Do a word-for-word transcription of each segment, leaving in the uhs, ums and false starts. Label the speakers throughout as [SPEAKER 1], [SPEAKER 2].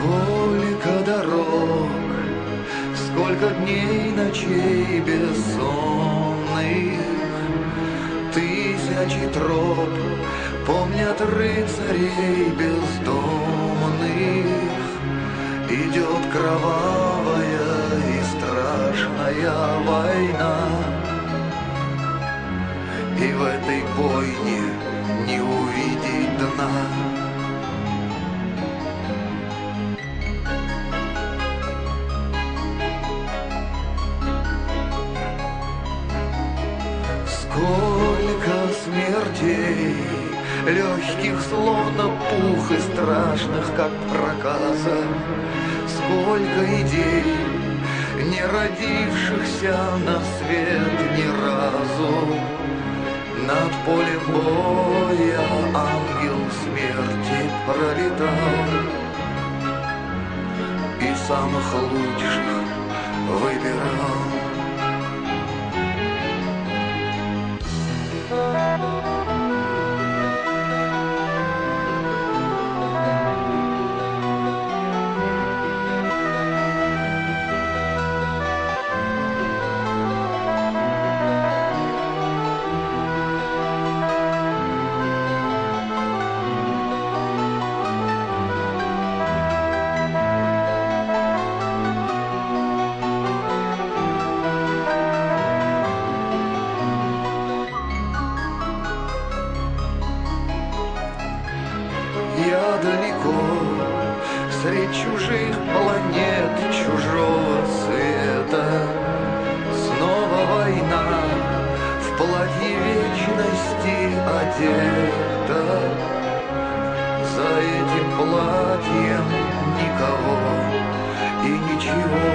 [SPEAKER 1] Сколько дорог, сколько дней, ночей бессонных, тысячи троп помнят рыцарей бездомных. Идет кровавая и страшная война, и в этой бойне не увидеть дна. Сколько смертей, легких словно пух и страшных, как проказа. Сколько идей, не родившихся на свет ни разу. Над полем боя ангел смерти пролетал и самых лучших выбирал. Я далеко, средь чужих планет, чужого света. Снова война, в платье вечности одета. За этим платьем никого и ничего,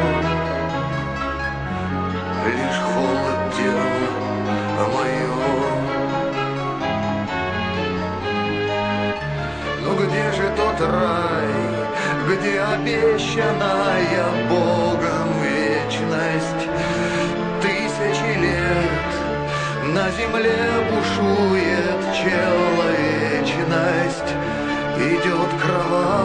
[SPEAKER 1] лишь холод тела моего. Где же тот рай, где обещанная Богом вечность? Тысячи лет на земле бушует человечность. Идет кровавая